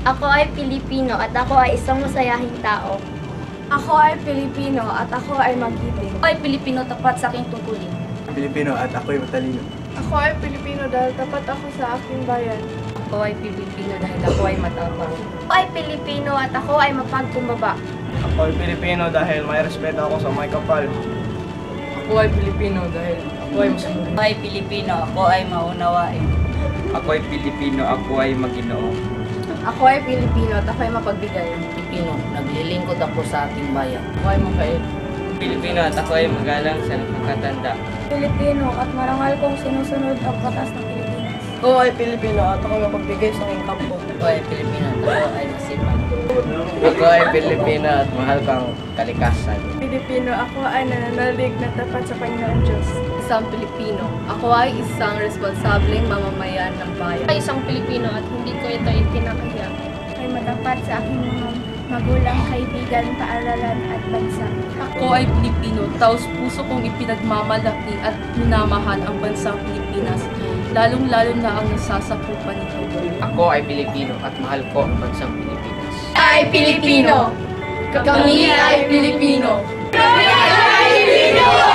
Ako ay Pilipino at ako ay isang masayahing tao. Ako ay Pilipino at ako ay magiting. Ako ay Pilipino tapat sa aking tungkulin. Pilipino at ako'y matalino. Ako ay Pilipino dahil tapat ako sa aking bayan. Ako ay Pilipino dahil ako ay matapang. Ako ay Pilipino at ako ay mapagkumbaba. Ako ay Pilipino dahil may respeto ako sa may kapal. Ako ay Pilipino dahil ako ay masunod. Ako ay Pilipino, ako ay maunawain. Ako ay Pilipino, ako ay Maginoo. Ako ay Pilipino at ako ay mapagbigay. Pilipino, naglilingkod ako sa ating bayan. Ako ay mabait. Pilipino at ako ay magalang sa nakakatanda. Pilipino at marangal kong sinusunod ang batas ng Pilipinas. Ako ay Pilipino at ako ay mapagbigay sa aking kampo. Ako ay Pilipino at ako ay masipag. Ako ay Pilipino at mahal ko ang kalikasan. Pilipino, ako ay nananalig na tapat sa Panginoon Diyos. Isang Pilipino. Ako ay isang responsableng mamamayan ng bayan. Ako ay isang Pilipino at hindi ko ito itinakahiya. Ay matapat sa aking mga magulang, kaibigan, paaralan at bansa. Ako ay Pilipino. Taos puso kong ipinagmamalaki at minamahal ang bansang Pilipinas, lalong-lalo na ang nasasakupan nito. Ako ay Pilipino at mahal ko ang bansang Pilipinas. Ay Pilipino! Kami ay Pilipino! Kami ay Pilipino!